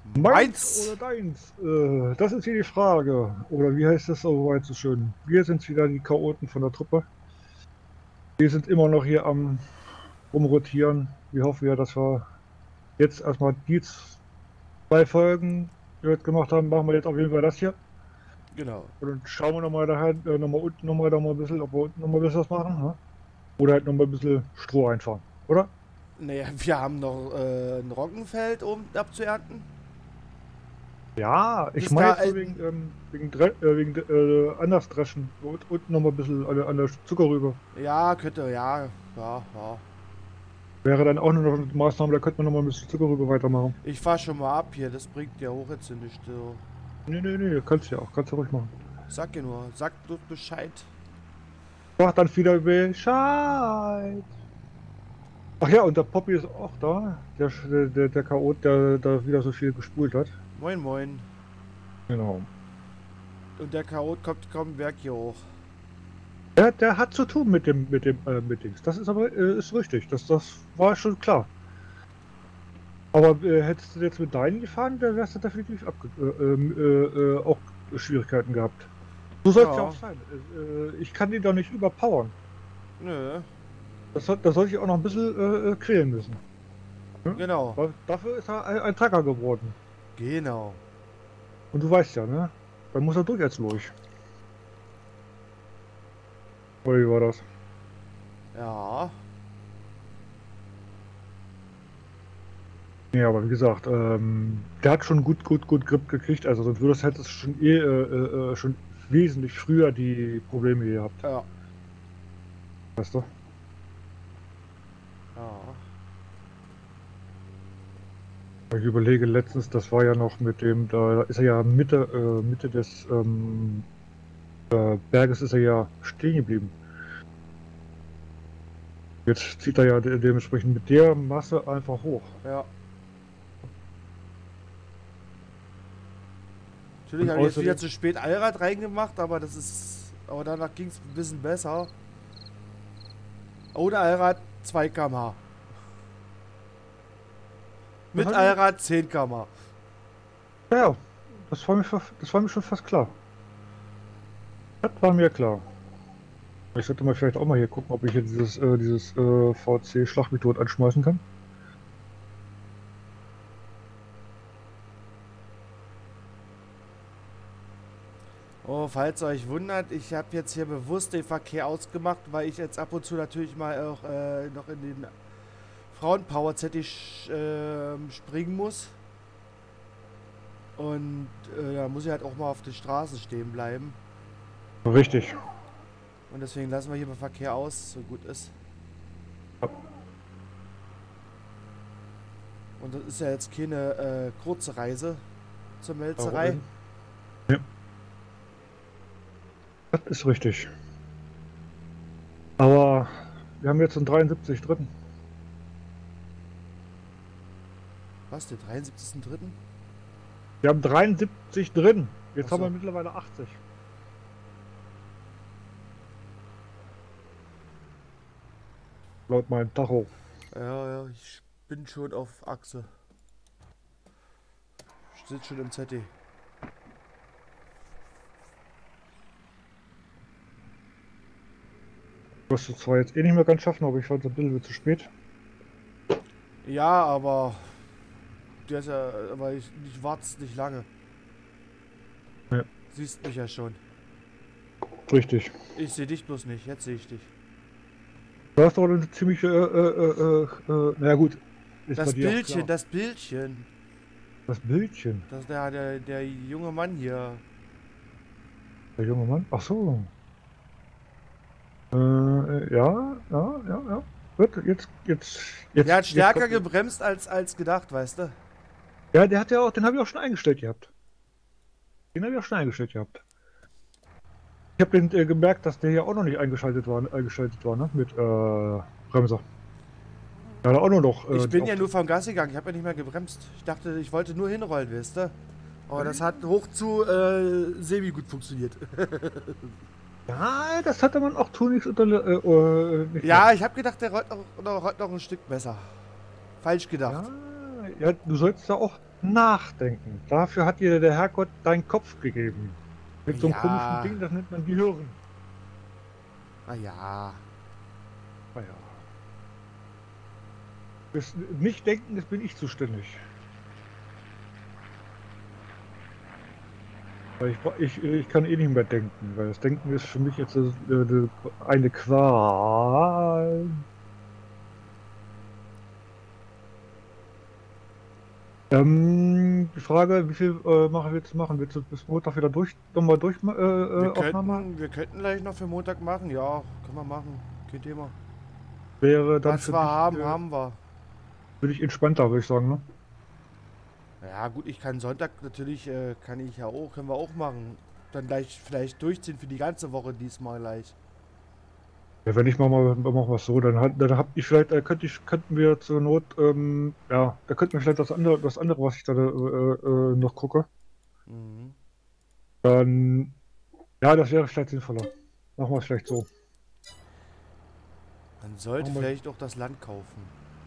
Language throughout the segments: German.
Meins Meins! oder deins? Das ist hier die Frage. Oder wie heißt das so weit so schön? Wir sind wieder die Chaoten von der Truppe. Wir sind immer noch hier am Rumrotieren. Wir hoffen ja, dass wir jetzt erstmal die zwei Folgen, die wir jetzt gemacht haben, machen wir jetzt auf jeden Fall das hier. Genau. Und dann schauen wir nochmal daheim, nochmal unten nochmal da mal ein bisschen, ob wir unten nochmal ein bisschen was machen. Ne? Oder halt nochmal ein bisschen Stroh einfahren. Oder? Naja, wir haben noch ein Roggenfeld oben abzuernten. Ja, ich Bis meine da jetzt so wegen Andersdreschen. Und unten nochmal ein bisschen an der Zuckerrübe. ja, könnte, ja, ja, ja. Wäre dann auch nur noch eine Maßnahme, da könnte man noch mal ein bisschen Zuckerrübe weitermachen. Ich fahr schon mal ab hier, das bringt ja hoch jetzt nicht. So. Nee, nee, nee, kannst du ja auch, kannst du ruhig machen. Sag ja nur, sag du Bescheid. Mach dann wieder Bescheid. Ach ja, und der Poppy ist auch da. Der Chaot, der da wieder so viel gespult hat. Moin, moin. Genau. Und der Chaot kommt kaum Berg hier hoch. Der hat zu tun mit Dings. Das ist aber ist richtig. Das war schon klar. Aber hättest du jetzt mit deinen gefahren, dann wärst du definitiv auch Schwierigkeiten gehabt. So soll es ja Ja, auch sein. Ich kann die doch nicht überpowern. nö, Da soll ich auch noch ein bisschen quälen müssen. Ne? genau, Dafür ist er ein Tracker geworden. genau. Und du weißt ja, ne? Dann muss er durch als Lurch. Oder wie war das? Ja, Ja, aber wie gesagt, der hat schon gut Grip gekriegt. Also sonst hättest du schon schon wesentlich früher die Probleme gehabt. ja, Weißt du? ja. Ich überlege letztens, das war ja noch mit dem, da ist er ja Mitte des Berges ist er ja stehen geblieben. Jetzt zieht er ja dementsprechend mit der Masse einfach hoch. Ja. Und Natürlich habe ich jetzt wieder außerdem, zu spät Allrad reingemacht, aber das ist. Aber danach ging es ein bisschen besser. Ohne Allrad 2 km/h. Mit Allrad 10 km/h. ja, das war mir schon fast klar. Das war mir klar. Ich sollte mal vielleicht auch mal hier gucken, ob ich hier dieses VC-Schlagmethode anschmeißen kann. Oh, falls ihr euch wundert, ich habe jetzt hier bewusst den Verkehr ausgemacht, weil ich jetzt ab und zu natürlich mal auch noch in den Frauenpower-Zettel springen muss. Und da muss ich halt auch mal auf den Straßen stehen bleiben. Richtig. Und deswegen lassen wir hier mal Verkehr aus, so gut ist. Ja. Und das ist ja jetzt keine kurze Reise zur Melzerei. Ja. Das ist richtig. Aber wir haben jetzt einen 73 drin. Was, den 73.3.? Wir haben 73 drin. Jetzt Ach so. haben wir mittlerweile 80. Laut meinem Tacho. Ja, ja, ich bin schon auf Achse. Ich sitze schon im ZD. Wirst du zwar jetzt eh nicht mehr ganz schaffen, aber ich fand es ein bisschen zu spät. Ja, aber der ist ja, aber ich warte nicht lange. Ja. Siehst mich ja schon. Richtig. Ich sehe dich bloß nicht, jetzt sehe ich dich. Du hast doch eine ziemliche, naja gut. Ist bei Das dir auch Bildchen, klar. das Bildchen. Das Bildchen. Das ist der junge Mann hier. Der junge Mann. Ach so. Ja. Gut, Der hat stärker kommt- gebremst als gedacht, weißt du? Ja, der hat ja auch, den habe ich auch schon eingestellt gehabt. Den habe ich auch schon eingestellt gehabt. Ich habe den gemerkt, dass der hier auch noch nicht eingeschaltet war, ne? Mit Bremser. Ja, da auch nur noch. Ich bin ja nur vom Gas gegangen, ich habe ja nicht mehr gebremst. Ich dachte, ich wollte nur hinrollen, weißt du? Aber das hat hoch zu semi gut funktioniert. Ja, das hatte man auch tunlichst nicht. Ja, ich habe gedacht, der rollt noch ein Stück besser. Falsch gedacht. Ja, du sollst ja auch. nachdenken. Dafür hat dir der Herrgott deinen Kopf gegeben. Mit so einem komischen Ja. Ding, das nennt man Gehirn. Ah ja. Naja. Das Nicht-Denken, das bin ich zuständig. Weil ich kann eh nicht mehr denken, weil das Denken ist für mich jetzt eine Qual. Die Frage, wie viel machen wir jetzt machen? Willst du bis Montag wieder nochmal durch Aufnahme? Wir könnten gleich noch für Montag machen. Ja, können wir machen. Kein Thema. Wäre dann Was für wir dich, haben, haben wir. würde ich entspannter, würde ich sagen, ne? Ja gut, ich kann Sonntag natürlich, kann ich ja auch, können wir auch machen. Dann gleich vielleicht durchziehen für die ganze Woche diesmal gleich. Ja, wenn ich machen wir es so, dann hab ich vielleicht, könnten wir zur Not, ja, da könnten wir vielleicht das andere, was ich da noch gucke. Mhm. Dann, ja, das wäre vielleicht sinnvoller. Machen wir es vielleicht so. Man sollte Machen wir- vielleicht auch das Land kaufen.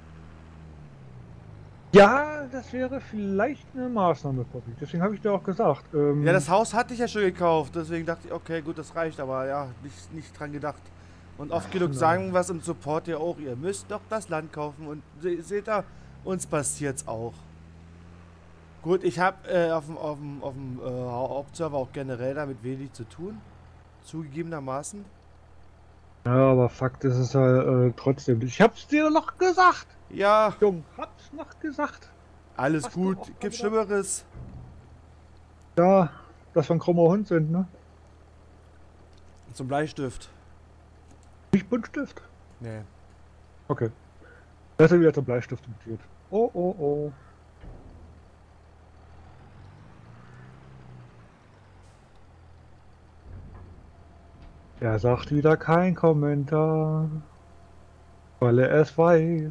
Ja, das wäre vielleicht eine Maßnahme, Poppy. Deswegen habe ich dir auch gesagt. Ja, das Haus hatte ich ja schon gekauft, deswegen dachte ich, okay, gut, das reicht, aber ja, nicht dran gedacht. Und oft genug nein. sagen wir es im Support ja auch, ihr müsst doch das Land kaufen und seht da, uns passiert's auch. Gut, ich habe auf dem Hauptserver auch generell damit wenig zu tun, zugegebenermaßen. Ja, aber Fakt ist es halt trotzdem. Ich hab's dir noch gesagt. Ja, Jung, hab's noch gesagt. alles Hast du gut, auch mal gibt wieder- Schlimmeres. Ja, dass wir ein krummer Hund sind, ne? Zum Bleistift. Nicht Buntstift. Nee. Okay. Das ist wieder zum Bleistift mutiert. Oh, oh, oh. Er sagt wieder kein Kommentar, weil er es weiß.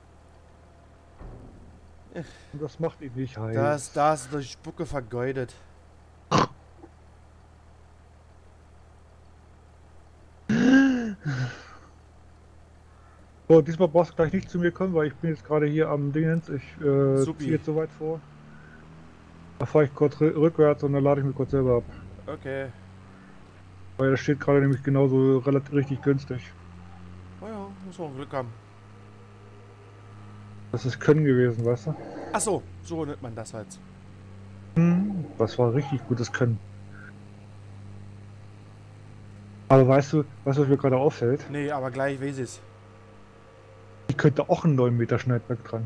Und das macht ihn nicht heiß. Da ist die Spucke vergeudet. So, diesmal brauchst du gleich nicht zu mir kommen, weil ich bin jetzt gerade hier am Dingens. Ich Supi. ziehe jetzt so weit vor. Da fahre ich kurz rückwärts und dann lade ich mich kurz selber ab. Okay. Weil das steht gerade nämlich genauso relativ richtig günstig. Naja, muss man Glück haben. Das ist Können gewesen, weißt du? Achso, so nennt man das halt. Das war richtig gutes Können. Aber weißt du, was mir gerade auffällt? Nee, aber gleich weiß ich's. Ich könnte auch einen 9 Meter Schneidwerk dran.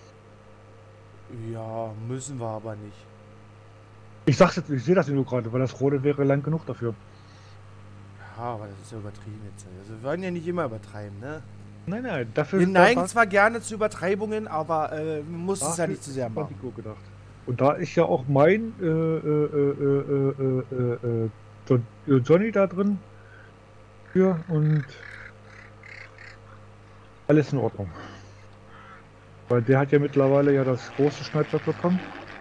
Ja, müssen wir aber nicht. Ich sag's jetzt, ich sehe das nur gerade, weil das Rote wäre lang genug dafür. Ja, aber das ist ja übertrieben jetzt. Also wir wollen ja nicht immer übertreiben, ne? Nein, dafür Wir neigen zwar gerne zu Übertreibungen, aber man muss es ja nicht zu sehr machen. Gedacht. Und da ist ja auch mein Johnny da drin für und alles in Ordnung. Weil der hat ja mittlerweile ja das große Schneidwerk bekommen.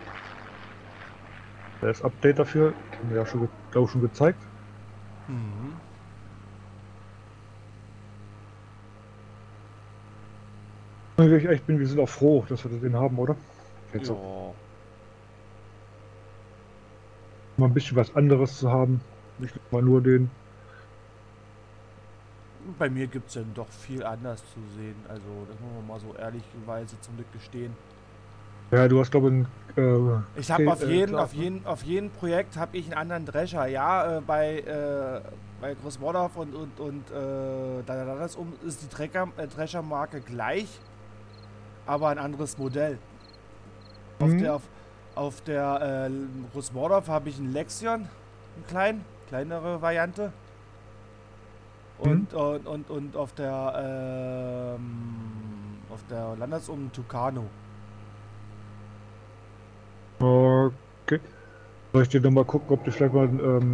Das Update dafür, haben wir ja schon, glaube ich, schon gezeigt. Mhm. Und ich echt bin, wir sind auch froh, dass wir den haben, oder? Jetzt Ja. auch mal ein bisschen was anderes zu haben. Nicht mal nur den. Bei mir gibt es dann doch viel anders zu sehen. Also, das muss man mal so ehrlicherweise zum Glück gestehen. Ja, du hast, glaube ich, Ich habe klar, auf jeden Projekt habe ich einen anderen Drescher. Ja, bei Großmordorf und da ist die Dreschermarke gleich, aber ein anderes Modell. Auf der Großmordorf habe ich einen Lexion, kleinere Variante. Und auf der Landesum Tucano. Okay. Soll ich dir noch mal gucken, ob du vielleicht mal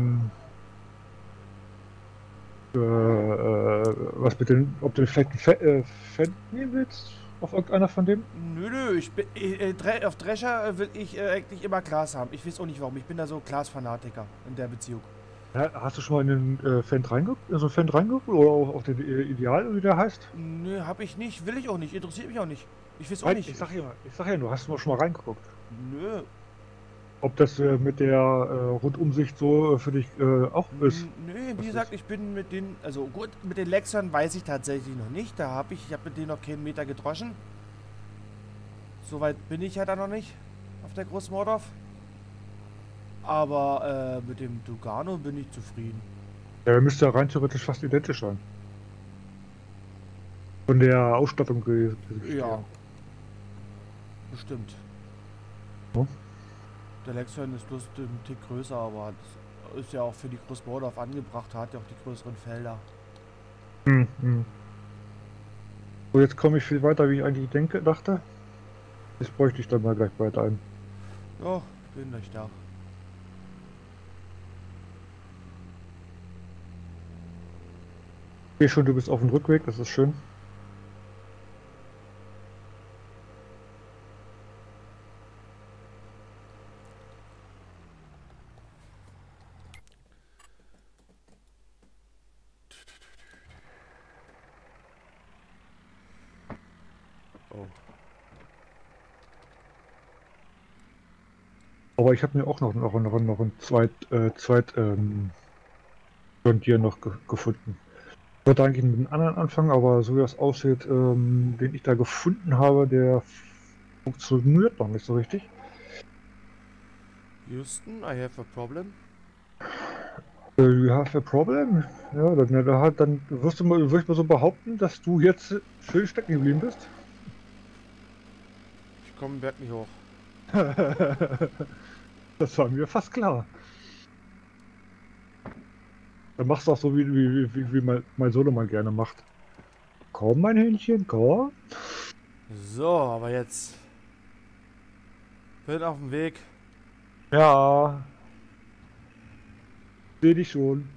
was mit den, ob du vielleicht einen Fan nehmen willst auf irgendeiner von dem? Nö, auf Drescher will ich eigentlich immer Glas haben. Ich weiß auch nicht warum. Ich bin da so Glas-Fanatiker in der Beziehung. Ja, hast du schon mal in den Fan reingeguckt? So Fan reingeguckt oder auf den Ideal, wie der heißt? Nö, hab ich nicht. Will ich auch nicht. Interessiert mich auch nicht. Ich weiß auch nicht. Ich sag ja, du hast schon mal reingeguckt. Nö. Ob das mit der Rundumsicht so für dich auch ist. Nö, wie Das gesagt, ist. ich bin mit den, also gut, mit den Lexern weiß ich tatsächlich noch nicht. Ich habe mit denen noch keinen Meter gedroschen. Soweit bin ich ja da noch nicht auf der Großmordorf. Aber mit dem Dugano bin ich zufrieden. Ja, der müsste ja rein theoretisch fast identisch sein. Von der Ausstattung Ja, her. bestimmt. Ne? Der Lexon ist bloß ein Tick größer, aber das ist ja auch für die Großmordorf angebracht, hat ja auch die größeren Felder. Hm, hm. So, jetzt komme ich viel weiter, wie ich eigentlich dachte. Jetzt bräuchte ich dann mal gleich weiter ein. Ja, bin gleich da. Ich sehe schon, du bist auf dem Rückweg, das ist schön. Oh. Aber ich habe mir auch noch ein zweit John Deere noch gefunden. Ich wollte eigentlich mit einem anderen anfangen, aber so wie das aussieht, den ich da gefunden habe, der funktioniert noch nicht so richtig. Houston, I have a problem. You have a problem? Ja, dann würde ich mal so behaupten, dass du jetzt schön stecken geblieben bist. Ich komme den Berg nicht hoch. Das war mir fast klar. Dann machst du auch so, wie mein Sohn mal gerne macht. Komm, mein Hähnchen, komm. So, aber jetzt bin auf dem Weg. Ja, sehe dich schon.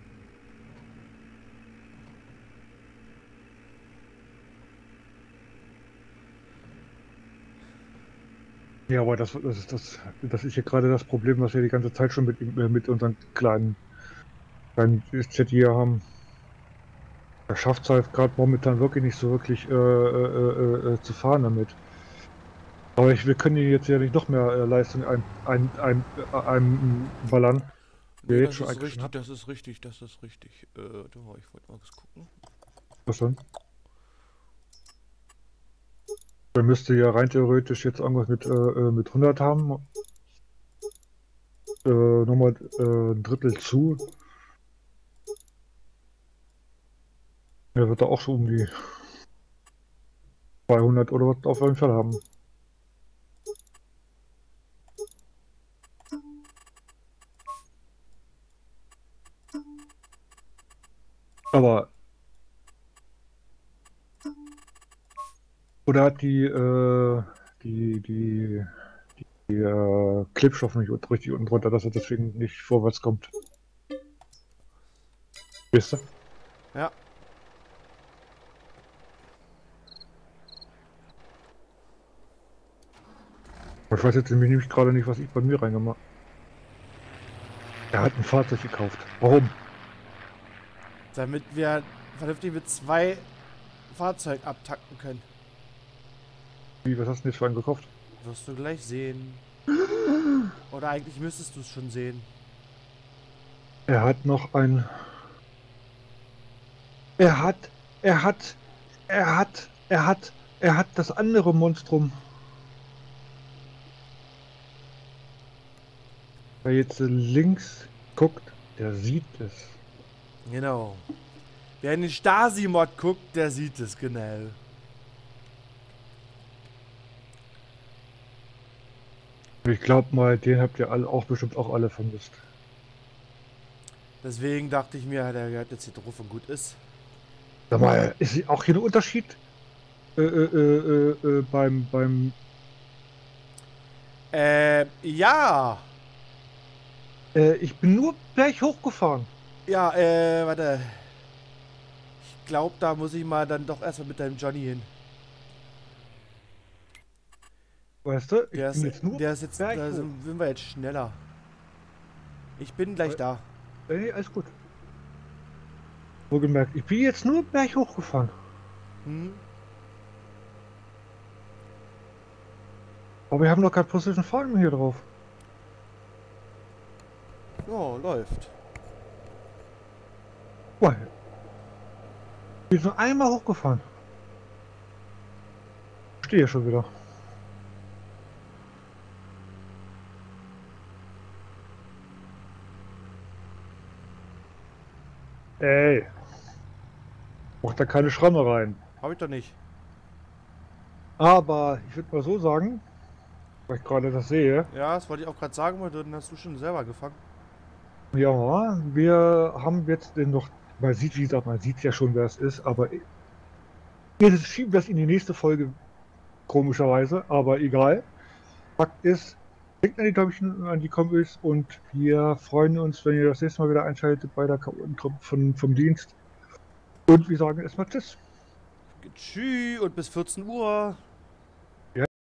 Ja, aber das ist ja gerade das Problem, was wir die ganze Zeit schon mit unseren kleinen Z hier haben. Er schafft es halt gerade momentan wirklich nicht so wirklich zu fahren damit. Aber wir können hier jetzt ja nicht noch mehr Leistung einballern, die er Nee, jetzt das schon ist eigentlich schon richtig, hat. das ist richtig, das ist richtig. Ich wollte mal was gucken. Was dann? Der müsste ja rein theoretisch jetzt irgendwas mit 100 haben. Nochmal ein Drittel zu. Er wird da auch so um die 200 oder was auf jeden Fall haben. Aber, oder hat die Klebstoff nicht richtig unten drunter, dass er deswegen nicht vorwärts kommt. Wisst ihr? Ja, Ich weiß jetzt nämlich gerade nicht, was ich bei mir reingemacht habe. Er hat ein Fahrzeug gekauft. Warum? damit wir vernünftig mit 2 Fahrzeugen abtakten können. Wie, was hast du denn jetzt für einen gekauft? Wirst du gleich sehen. Oder eigentlich müsstest du es schon sehen. Er hat noch ein. Er hat. Er hat. Er hat das andere Monstrum. Wer jetzt links guckt, der sieht es. Genau. Wer in den Stasi-Mod guckt, der sieht es, genau. Ich glaube mal, den habt ihr alle auch bestimmt auch alle vermisst. Deswegen dachte ich mir, der gehört jetzt hier drauf und gut ist. Sag mal, ist auch hier ein Unterschied beim Ja. ich bin nur gleich hochgefahren. Ja, warte. Ich glaube, da muss ich mal dann doch erstmal mit deinem Johnny hin. Weißt du, ich Der bin ist, jetzt nur der ist jetzt, gleich da hoch. sind wir jetzt schneller. Ich bin gleich da. Nee, alles gut. Wohlgemerkt, ich bin jetzt nur gleich hochgefahren. Hm? Aber wir haben noch kein Precision Farming hier drauf. Ja, läuft. Weil. Wir sind einmal hochgefahren. Stehe schon wieder. Ey. Macht da keine Schramme rein. Hab ich doch nicht. Aber ich würde mal so sagen, weil ich gerade das sehe. Ja, das wollte ich auch gerade sagen, weil dann hast du schon selber gefangen. Ja, wir haben jetzt den noch. Man sieht, wie gesagt, man sieht ja schon, wer es ist, aber wir schieben das in die nächste Folge, komischerweise, aber egal. Fakt ist, denkt an die Däumchen, an die Kombis und wir freuen uns, wenn ihr das nächste Mal wieder einschaltet bei der Truppe vom Dienst. Und wir sagen erstmal Tschüss. Tschüss und bis 14 Uhr.